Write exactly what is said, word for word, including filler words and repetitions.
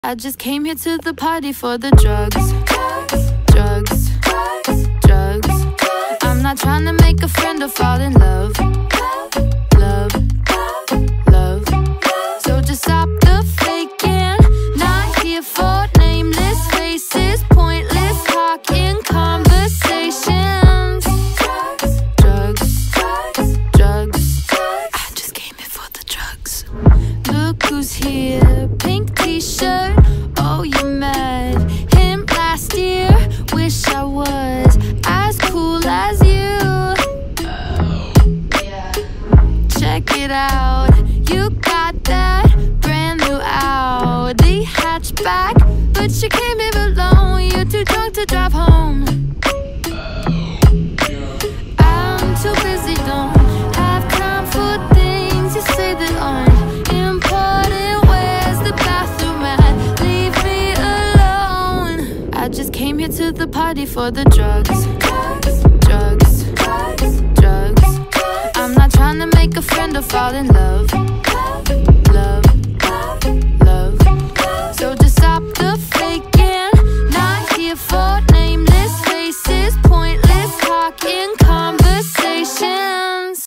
I just came here to the party for the drugs. Drugs, drugs. I'm not trying to make a friend or fall in love. Love, love. So just stop the faking. Not here for nameless faces, pointless talk in conversations. Drugs, drugs. I just came here for the drugs. Look who's here, pink t-shirt. Oh, you're mad. Him last year. Wish I was as cool as you. Oh, yeah. Check it out. You got that brand new Audi hatchback, but you came here alone. You're too drunk to drive home. Oh, yeah. I'm too busy, don't have time for things you say that aren't important. Where's the bathroom at? Leave me alone. I just came here to the party for the drugs. Drugs, drugs. I'm not trying to make a friend or fall in love.